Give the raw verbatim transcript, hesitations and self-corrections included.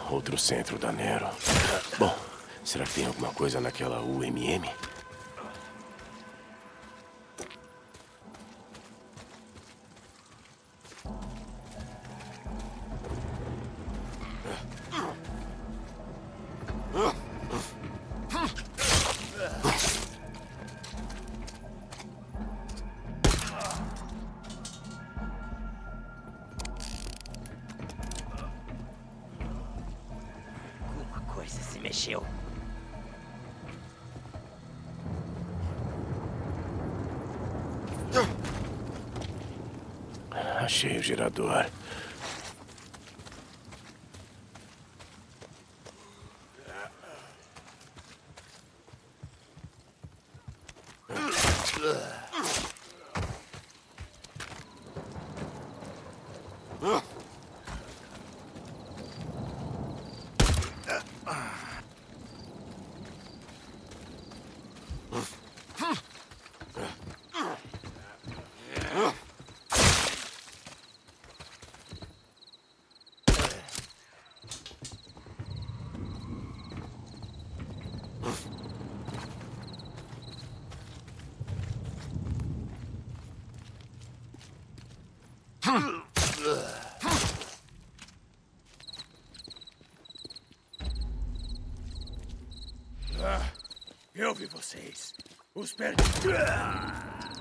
outro centro da Nero. Bom, será que tem alguma coisa naquela U M M? Mexeu. Achei o gerador. Eu vi vocês. Os perdi.